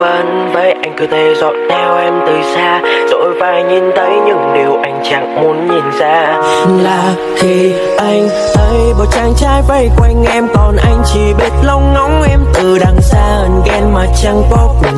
Vẫn với anh cứ thế dõi theo em từ xa, rồi phải nhìn thấy những điều anh chẳng muốn nhìn ra. Là khi anh thấy một chàng trai vây quanh em, còn anh chỉ biết lóng ngóng em từ đằng xa. Ghen mà chẳng có cùng